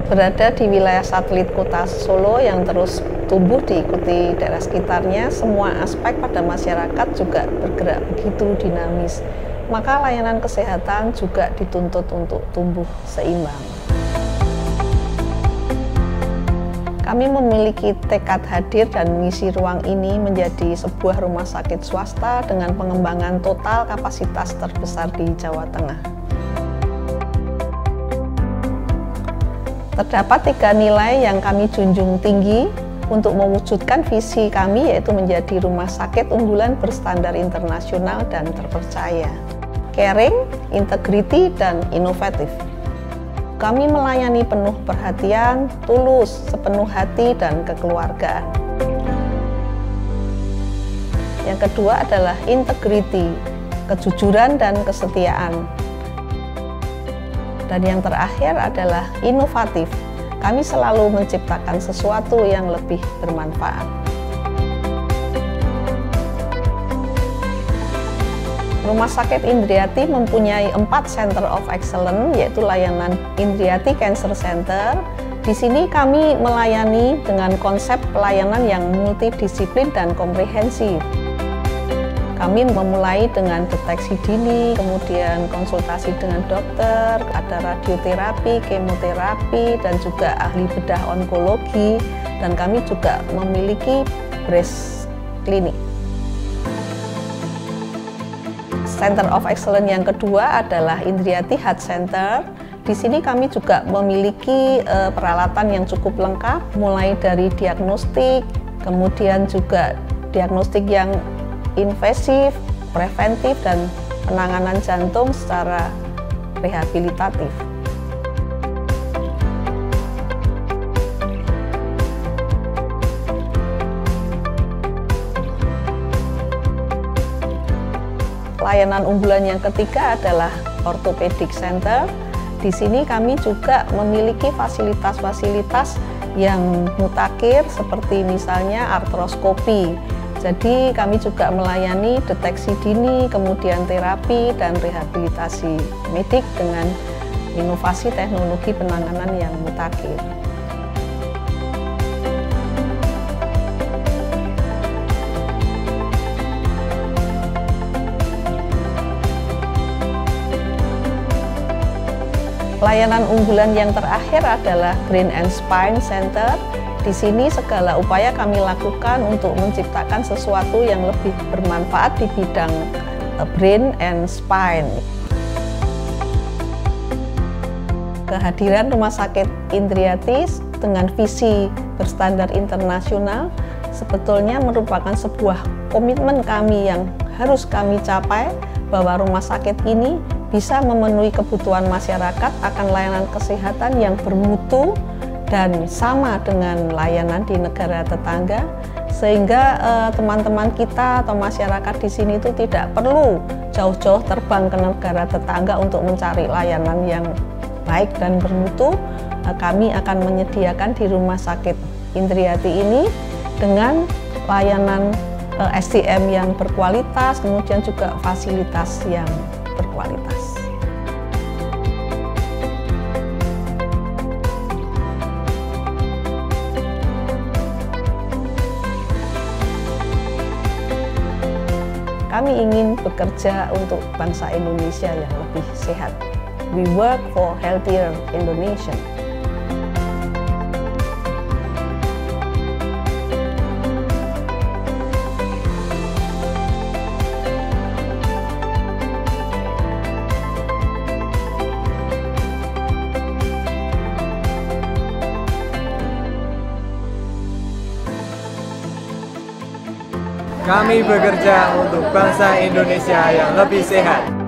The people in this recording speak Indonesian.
Berada di wilayah satelit kota Solo yang terus tumbuh diikuti daerah sekitarnya, semua aspek pada masyarakat juga bergerak begitu dinamis. Maka layanan kesehatan juga dituntut untuk tumbuh seimbang. Kami memiliki tekad hadir dan mengisi ruang ini menjadi sebuah rumah sakit swasta dengan pengembangan total kapasitas terbesar di Jawa Tengah. Terdapat 3 nilai yang kami junjung tinggi untuk mewujudkan visi kami, yaitu menjadi rumah sakit unggulan berstandar internasional dan terpercaya. Caring, integrity, dan inovatif. Kami melayani penuh perhatian, tulus, sepenuh hati, dan kekeluargaan. Yang kedua adalah integrity, kejujuran dan kesetiaan. Dan yang terakhir adalah inovatif. Kami selalu menciptakan sesuatu yang lebih bermanfaat. Rumah Sakit Indriati mempunyai 4 Center of Excellence, yaitu layanan Indriati Cancer Center. Di sini kami melayani dengan konsep pelayanan yang multidisiplin dan komprehensif. Kami memulai dengan deteksi dini, kemudian konsultasi dengan dokter, ada radioterapi, kemoterapi, dan juga ahli bedah onkologi, dan kami juga memiliki breast clinic. Center of Excellence yang kedua adalah Indriati Heart Center. Di sini kami juga memiliki peralatan yang cukup lengkap, mulai dari diagnostik, kemudian juga diagnostik yang invasif, preventif, dan penanganan jantung secara rehabilitatif. Layanan unggulan yang ketiga adalah Orthopedic Center. Di sini kami juga memiliki fasilitas-fasilitas yang mutakhir seperti misalnya artroskopi. Jadi kami juga melayani deteksi dini, kemudian terapi dan rehabilitasi medik dengan inovasi teknologi penanganan yang mutakhir. Layanan unggulan yang terakhir adalah Brain and Spine Center. Di sini segala upaya kami lakukan untuk menciptakan sesuatu yang lebih bermanfaat di bidang brain and spine. Kehadiran Rumah Sakit Indriati dengan visi berstandar internasional sebetulnya merupakan sebuah komitmen kami yang harus kami capai, bahwa rumah sakit ini bisa memenuhi kebutuhan masyarakat akan layanan kesehatan yang bermutu dan sama dengan layanan di negara tetangga, sehingga teman-teman kita atau masyarakat di sini itu tidak perlu jauh-jauh terbang ke negara tetangga untuk mencari layanan yang baik dan bermutu. Kami akan menyediakan di Rumah Sakit Indriati ini dengan layanan SDM yang berkualitas, kemudian juga fasilitas yang berkualitas. Kami ingin bekerja untuk bangsa Indonesia yang lebih sehat. We work for healthier Indonesia. Kami bekerja untuk bangsa Indonesia yang lebih sehat.